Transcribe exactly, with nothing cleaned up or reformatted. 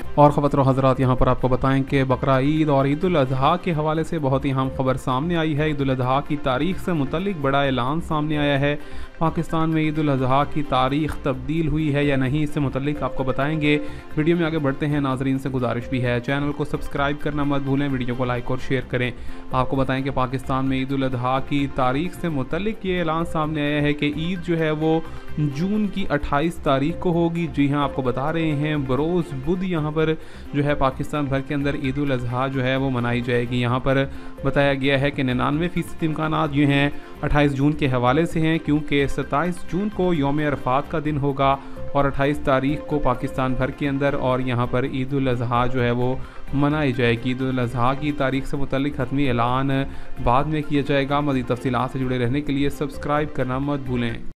और ख़वातीन हज़रात, यहाँ पर आपको बताएं कि बकरा ईद और ईद उल अज़हा के हवाले से बहुत ही अहम खबर सामने आई है। ईद उल अज़हा की तारीख से मुतल्लिक बड़ा ऐलान सामने आया है। पाकिस्तान में ईद उल अज़हा की तारीख तब्दील हुई है या नहीं, इससे मुतल्लिक आपको बताएंगे। वीडियो में आगे बढ़ते हैं, नाजरीन से गुजारिश भी है चैनल को सब्सक्राइब करना मत भूलें, वीडियो को लाइक और शेयर करें। आपको बताएं कि पाकिस्तान में ईद उल अज़हा की तारीख से मुतल्लिक ये ऐलान सामने आया है कि ईद जो है वो जून की अट्ठाईस तारीख को होगी। जी हाँ, आपको बता रहे हैं बरोज़ बुध यहाँ पर जो है पाकिस्तान भर के अंदर ईद उल अज़हा जो है वो मनाई जाएगी। यहाँ पर बताया गया है कि निन्यानवे फ़ीसद इम्कान जो हैं अट्ठाईस जून के हवाले से हैं, क्योंकि सत्ताईस जून को यौम अरफात का दिन होगा और अट्ठाईस तारीख को पाकिस्तान भर के अंदर और यहाँ पर ईद उल अज़हा जो है वो मनाई जाएगी। ईद उल अज़हा की तारीख से मुतल्लिक हतमी ऐलान बाद में किया जाएगा। मज़ीद तफ़सीलात से जुड़े रहने के लिए सब्सक्राइब करना मत भूलें।